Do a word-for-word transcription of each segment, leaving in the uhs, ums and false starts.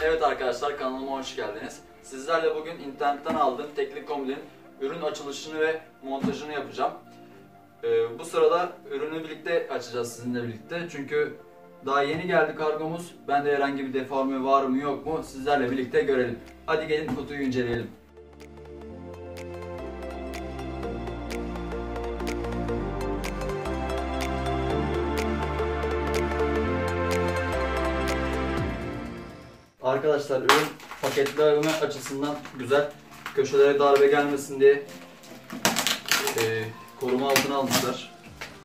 Evet arkadaşlar, kanalıma hoş geldiniz. Sizlerle bugün internetten aldığım tekli kombinin ürün açılışını ve montajını yapacağım. Ee, bu sırada ürünü birlikte açacağız sizinle birlikte. Çünkü daha yeni geldi kargomuz. Bende herhangi bir deforme var mı yok mu sizlerle birlikte görelim. Hadi gelin kutuyu inceleyelim. Arkadaşlar, ürün paketleme açısından güzel. Köşelere darbe gelmesin diye e, koruma altına almışlar.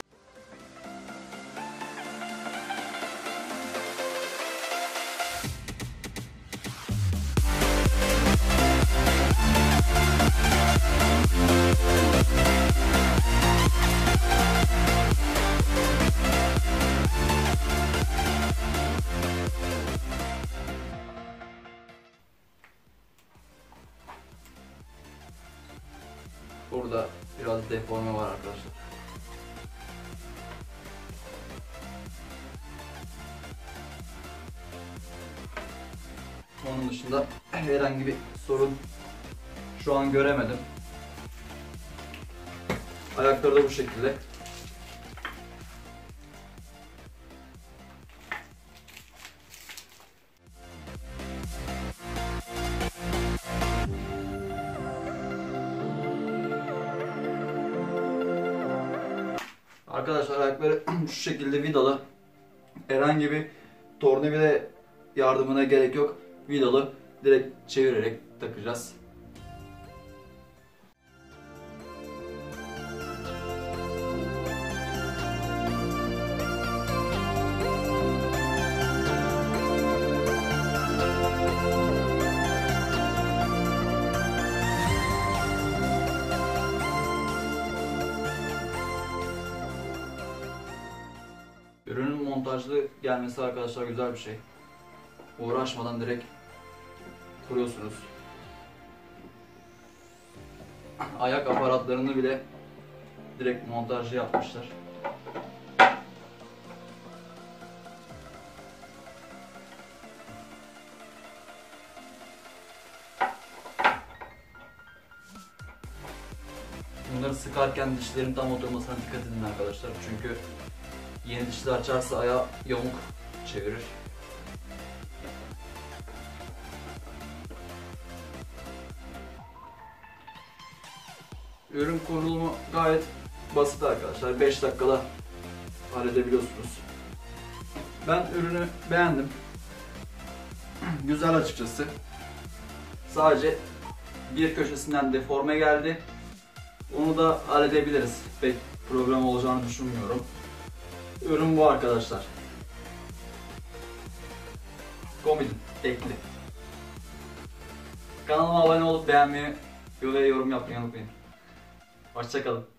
Burada biraz deforme var arkadaşlar. Onun dışında herhangi bir sorun şu an göremedim. Ayakları da bu şekilde. Arkadaşlar, ayakları şu şekilde vidalı. Herhangi bir tornavida yardımına gerek yok. Vidalı, direkt çevirerek takacağız. Ürünün montajlı gelmesi arkadaşlar güzel bir şey. Uğraşmadan direkt kuruyorsunuz. Ayak aparatlarını bile direkt montajlı yapmışlar. Bunları sıkarken dişlerin tam oturmasına dikkat edin arkadaşlar. Çünkü yeni dişli açarsa ayağı yamuk çevirir. Ürün kurulumu gayet basit arkadaşlar. beş dakikada halledebiliyorsunuz. Ben ürünü beğendim. Güzel açıkçası. Sadece bir köşesinden deforme geldi. Onu da halledebiliriz. Pek problem olacağını düşünmüyorum. Ürün bu arkadaşlar. Komedin tekli. Kanalıma abone olup beğenmeyi ve yorum yapmayı unutmayın. Hoşça kalın.